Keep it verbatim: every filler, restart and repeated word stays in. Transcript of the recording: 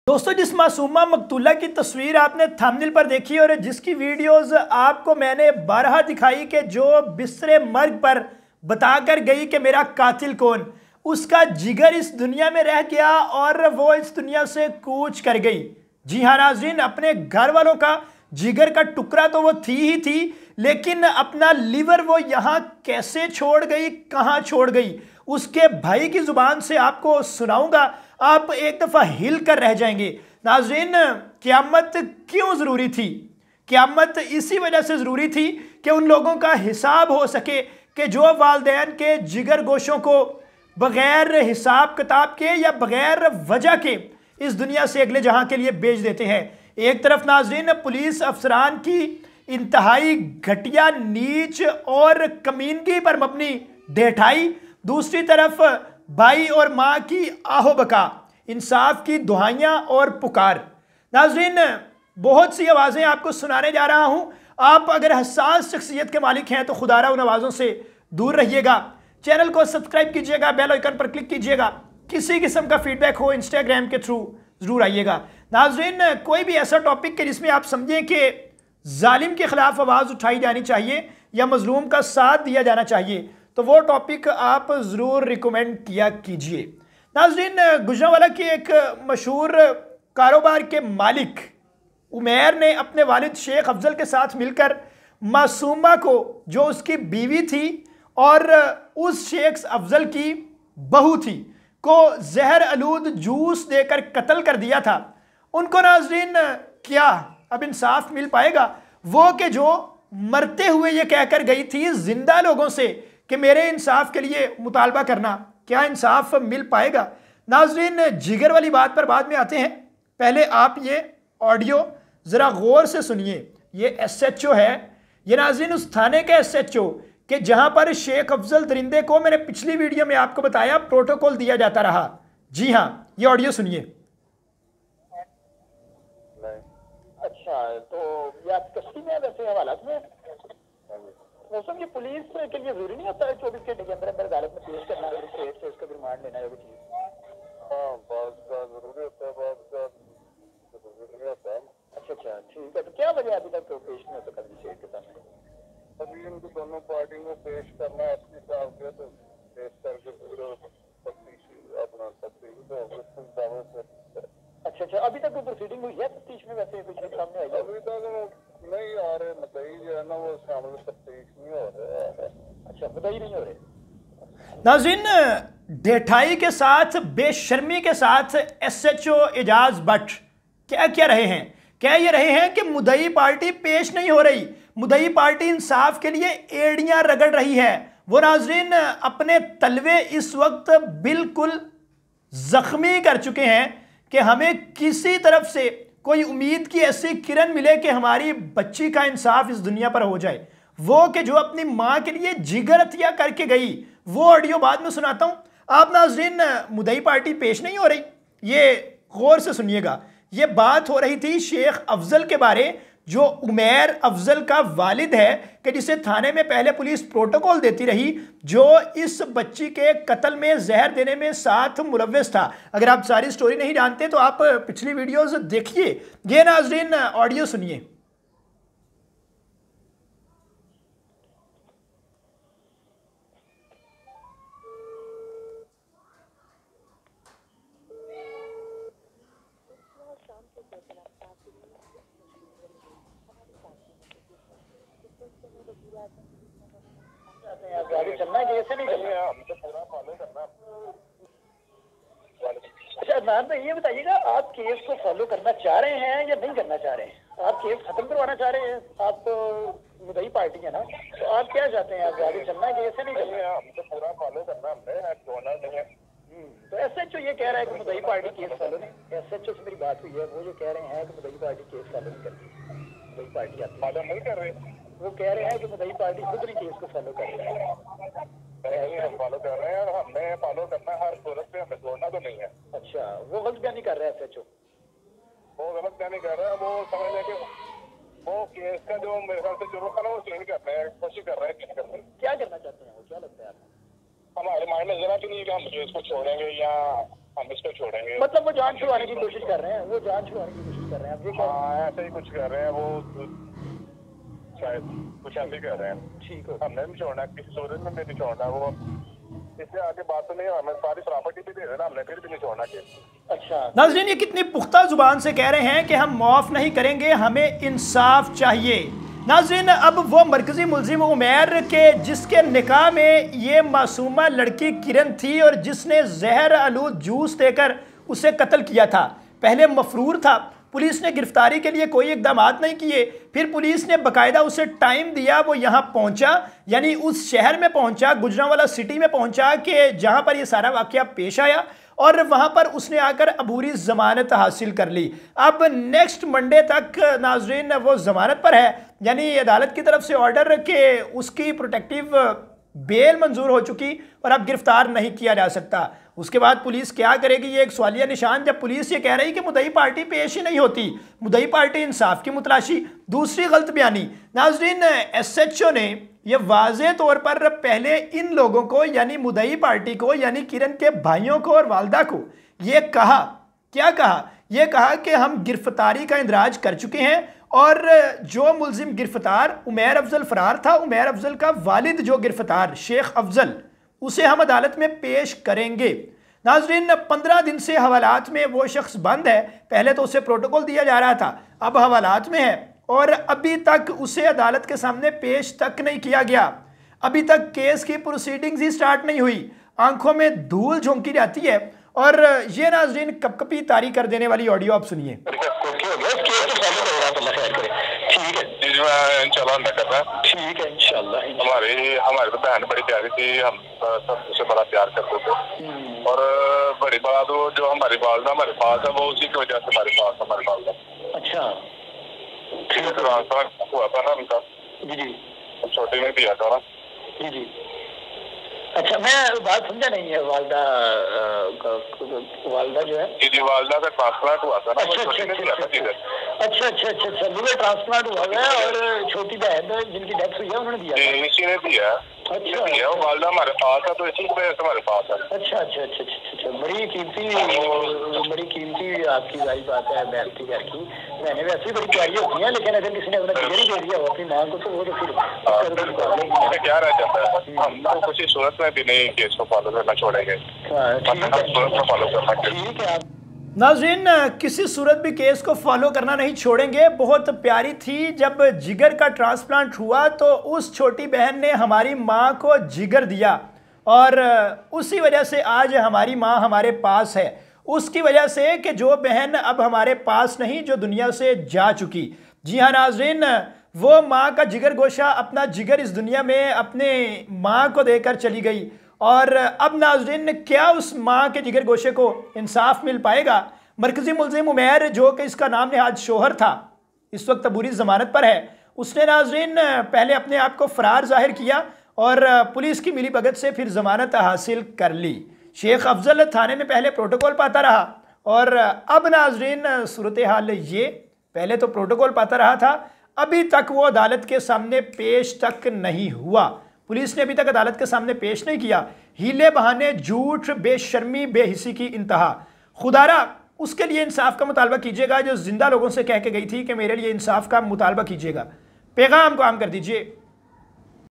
दोस्तों, जिस मासूमा मकतूला की तस्वीर आपने थंबनेल पर देखी और जिसकी वीडियोस आपको मैंने बारहा दिखाई कि जो बिस्तरे मर्ग पर बताकर गई कि मेरा कातिल कौन, उसका जिगर इस दुनिया में रह गया और वो इस दुनिया से कूच कर गई। जी हाँ नाज़रीन, अपने घर वालों का जिगर का टुकड़ा तो वो थी ही थी, लेकिन अपना लिवर वो यहाँ कैसे छोड़ गई, कहाँ छोड़ गई, उसके भाई की जुबान से आपको सुनाऊंगा। आप एक दफ़ा हिल कर रह जाएंगे। नाज़रीन, क़यामत क्यों ज़रूरी थी? क़यामत इसी वजह से ज़रूरी थी कि उन लोगों का हिसाब हो सके कि जो वालिदैन के जिगर गोशों को बग़ैर हिसाब किताब के या बग़ैर वजह के इस दुनिया से अगले जहां के लिए बेच देते हैं। एक तरफ नाज़रीन पुलिस अफसरान की इंतहाई घटिया, नीच और कमीनगी पर मबनी ढेठाई, दूसरी तरफ भाई और माँ की आहो बका, इंसाफ की दुहाइयाँ और पुकार। नाज़रीन, बहुत सी आवाज़ें आपको सुनाने जा रहा हूँ। आप अगर हसास शख्सियत के मालिक हैं तो खुदारा उन आवाज़ों से दूर रहिएगा। चैनल को सब्सक्राइब कीजिएगा, बेल आइकन पर क्लिक कीजिएगा। किसी किस्म का फीडबैक हो इंस्टाग्राम के थ्रू ज़रूर आइएगा। नाज़रीन, कोई भी ऐसा टॉपिक है जिसमें आप समझें कि जालिम के ख़िलाफ़ आवाज़ उठाई जानी चाहिए या मज़लूम का साथ दिया जाना चाहिए, तो वो टॉपिक आप ज़रूर रिकमेंड किया कीजिए। नाज़रीन, गुजरांवाला के एक मशहूर कारोबार के मालिक उमैर ने अपने वालिद शेख अफजल के साथ मिलकर मासूमा को, जो उसकी बीवी थी और उस शेख अफजल की बहू थी, को जहर आलूद जूस देकर कत्ल कर दिया था। उनको नाज़रीन क्या अब इंसाफ मिल पाएगा? वो कि जो मरते हुए ये कहकर गई थी जिंदा लोगों से कि मेरे इंसाफ के लिए मुतालबा करना, क्या इंसाफ मिल पाएगा? नाज़रीन, जिगर वाली बात पर बाद में आते हैं। पहले आप ये ऑडियो ज़रा गौर से सुनिए। ये एस एच ओ है, ये नाज़रीन उस थाने का एस एच ओ कि जहाँ पर शेख अफजल दरिंदे को मैंने पिछली वीडियो में आपको बताया प्रोटोकॉल दिया जाता रहा। जी हाँ, ये ऑडियो सुनिए। अच्छा, तो ये आप कस्टडी में वैसे हवालात में मौसम की पुलिस के लिए जरूरी नहीं होता है चौबीस घंटे के अंदर अंदर अदालत में पेश करना, अगर स्टेट से उसका रिमांड लेना है वो चीज? हाँ, बात का जरूरी होता है, बात का जरूरी नहीं होता है। अच्छा अच्छा, ठीक है। तो क्या वजह अभी तक पेश नहीं होता कभी स्टेट के सामने? अभी इनको दोनों पार्टी को पेश करना है अपने हिसाब से, तो पेश करके पूरा तफ्तीश अपना तफ्तीश तो अच्छा अच्छा, अभी तक कोई प्रोसीडिंग हुई है तफ्तीश में? वैसे कुछ सामने आई है? अभी तक नहीं आ रहे मुद्दई जो है ना, वो शामिल तफ्तीश नहीं हो रहे। अच्छा, मुद्दई नहीं हो रहे। नाज़रीन, ढेठाई के साथ, बेशर्मी के साथ S H O Ejaz Bhatt क्या क्या रहे हैं? कह ये रहे हैं कि मुद्दई पार्टी पेश नहीं हो रही, मुद्दई पार्टी इंसाफ के लिए एड़ियां रगड़ रही है। वो नाज़रीन अपने तलवे इस वक्त बिल्कुल जख्मी कर चुके हैं कि हमें किसी तरफ से कोई उम्मीद की ऐसी किरण मिले कि हमारी बच्ची का इंसाफ इस दुनिया पर हो जाए। वो कि जो अपनी माँ के लिए जिगर अतिया करके गई, वो ऑडियो बाद में सुनाता हूँ। आप नाज़रीन, मुद्दई पार्टी पेश नहीं हो रही, ये गौर से सुनिएगा। ये बात हो रही थी शेख अफजल के बारे, जो उमैर अफजल का वालिद है कि जिसे थाने में पहले पुलिस प्रोटोकॉल देती रही, जो इस बच्ची के कत्ल में जहर देने में साथ मुलव्वस था। अगर आप सारी स्टोरी नहीं जानते तो आप पिछली वीडियोस देखिए। ये नाज़रीन ऑडियो सुनिए। गाड़ी चलना है कि ऐसे नहीं चलना है? हम तो पूरा फॉलो करना। अच्छा अदनान भाई, ये बताइएगा, आप केस को फॉलो करना चाह रहे हैं या नहीं करना चाह रहे हैं? आप केस खत्म करवाना चाह रहे हैं? आप तो मुद्दई पार्टी है ना, तो आप क्या चाहते हैं? आप गाड़ी चलना है कि ऐसे नहीं चलना है? हम तो पूरा फॉलो करना हमने दोनों ने। तो एस एच ओ ये कह रहा है कि मुद्दई पार्टी केस फॉलो नहीं। एस एच ओ से मेरी बात हुई है, वो ये कह रहे हैं कि मुद्दई पार्टी केस फॉलो नहीं करती, मुद्दई पार्टी आप फॉलो नहीं कर रहे। वो कह रहे हैं कि मुद्दई पार्टी खुद नहीं केस को फॉलो कर रही है। हम फॉलो कर रहे हैं और हमने फॉलो करना हर सूरत पे, हमें छोड़ना तो नहीं है। अच्छा, वो गलत बयानी कर रहा है एस एच ओ? वो गलत बयानी कर रहा है, वो समझ लें कि वो केस का जो मेरे ख्याल से जो रुख है ना, वो चेंज करने की कोशिश कर रहे हैं। चेंज करने क्या करना चाहते हैं वो? क्या लगता है आपको? हमारे माइंड में जरा भी नहीं कि हम केस को छोड़ेंगे या हम इसको छोड़ेंगे। मतलब वो जान छुड़वाने की कोशिश कर रहे हैं, वो जान छुड़वाने की कोशिश कर रहे हैं आप ये कह रहे हैं? हाँ ऐसे ही कुछ कर रहे हैं वो, शायद कुछ ऐसे ही कर रहे हैं। ठीक है, हमने नहीं छोड़ना, किसी सूरत में भी नहीं छोड़ना। वो इससे आगे बात तो नहीं, हमें सारी प्रॉपर्टी भी दे देना, हमने फिर भी नहीं छोड़ना केस। अच्छा नाज़रीन, ये कितनी पुख्ता जुबान से कह रहे हैं कि हम माफ़ नहीं करेंगे, हमें इंसाफ चाहिए। नाज़रीन, अब वो मरकज़ी मुलजिम उमैर के जिसके निकाह में ये मासूमा लड़की किरण थी और जिसने जहर आलूद जूस देकर उसे कत्ल किया था, पहले मफरूर था, पुलिस ने गिरफ्तारी के लिए कोई इकदाम नहीं किए, फिर पुलिस ने बाकायदा उसे टाइम दिया, वो यहाँ पहुँचा, यानी उस शहर में पहुँचा, गुजरांवाला सिटी में पहुँचा कि जहाँ पर ये सारा वाक़या पेश आया, और वहाँ पर उसने आकर अबूरी ज़मानत हासिल कर ली। अब नेक्स्ट मंडे तक नाज़रीन वो ज़मानत पर है, यानी अदालत की तरफ से ऑर्डर के उसकी प्रोटेक्टिव बेल मंजूर हो चुकी और अब गिरफ्तार नहीं किया जा सकता। उसके बाद पुलिस क्या करेगी, ये एक सवालिया निशान, जब पुलिस ये कह रही कि मुद्दई पार्टी पेश ही नहीं होती, मुद्दई पार्टी इंसाफ की मुतलाशी। दूसरी गलत बयानी, नाज़रीन एस एच ओ ने यह वाज़े तौर पर पहले इन लोगों को यानी मुद्दई पार्टी को यानी किरण के भाइयों को और वालदा को ये कहा, क्या कहा, यह कहा कि हम गिरफ्तारी का इंदराज कर चुके हैं और जो मुलजिम गिरफ्तार उमैर अफजल फरार था, उमैर अफजल का वालिद जो गिरफ्तार शेख अफजल, उसे हम अदालत में पेश करेंगे। नाज़रीन, पंद्रह दिन से हवालात में वो शख्स बंद है, पहले तो उसे प्रोटोकॉल दिया जा रहा था, अब हवालात में है और अभी तक उसे अदालत के सामने पेश तक नहीं किया गया। अभी तक केस की प्रोसीडिंग्स ही स्टार्ट नहीं हुई, आंखों में धूल झोंकी जाती है। और ये नाज़रीन कपकपी तारी कर देने वाली ऑडियो आप सुनिए। ठीक है इंशाल्लाह। हमारी हमारी तो बहन बड़ी प्यारी थी, हम सब उसे बड़ा प्यार करते थे और बड़ी बात वो जो हमारी वालदा हमारे पास है वो उसी की वजह से हमारे पास हमारी वालदा। अच्छा ट्रांसफर हुआ था ना उनका, जी जी, छोटे में दिया था ना। जी जी। अच्छा मैं बात समझा नहीं है, वालदा वालदा जो है जी जी वालदा का ट्रांसप्लांट हुआ था ना। अच्छा अच्छा अच्छा अच्छा अच्छा अच्छा अच्छा लीवर ट्रांसप्लांट हुआ है और छोटी बहन जिनकी डेथ हुई है उन्होंने दिया, इसी ने दिया। अच्छा दिया वो वालदा हमारे पास है तो इसी की वजह से हमारे पास है। अच्छा अच्छा अच्छा अच्छा, बड़ी कीमती बड़ी कीमती आपकी सारी बात है बहन की घर की। बहनें वैसे ही बड़ी प्यारी होती हैं, लेकिन अगर किसी ने अपना जिगर ही दे दिया हो अपनी माँ को तो वो तो फिर क्या रह जाता है, हम तो किसी सूरत में भी नहीं केस को फॉलो करना छोड़ेंगे। फॉलो करना ठीक है। नाज़रीन, किसी सूरत भी केस को फॉलो करना नहीं छोड़ेंगे। बहुत प्यारी थी, जब जिगर का ट्रांसप्लांट हुआ तो उस छोटी बहन ने हमारी माँ को जिगर दिया और उसी वजह से आज हमारी माँ हमारे पास है, उसकी वजह से कि जो बहन अब हमारे पास नहीं, जो दुनिया से जा चुकी। जी हाँ नाज़रीन, वो माँ का जिगर गोशा अपना जिगर इस दुनिया में अपने माँ को देकर चली गई और अब नाज़रीन क्या उस माँ के जिगर गोशे को इंसाफ मिल पाएगा? मरकज़ी मुलजिम उमैर जो कि इसका नाम नहाद शोहर था, इस वक्त अबूरी ज़मानत पर है, उसने नाज़रीन पहले अपने आप को फ़रार ज़ाहिर किया और पुलिस की मिली भगत से फिर ज़मानत हासिल कर ली। शेख अफजल थाने में पहले प्रोटोकॉल पाता रहा और अब नाज़रीन सूरत हाल ये, पहले तो प्रोटोकॉल पाता रहा था, अभी तक वो अदालत के सामने पेश तक नहीं हुआ। पुलिस ने अभी तक अदालत के सामने पेश नहीं किया। हीले बहाने, झूठ, बेशर्मी, बेहिसी की इंतहा। खुदारा उसके लिए इंसाफ का मुतालबा कीजिएगा जो जिंदा लोगों से कह के गई थी कि मेरे लिए इंसाफ का मुतालबा कीजिएगा। पैगाम को आम कर दीजिए।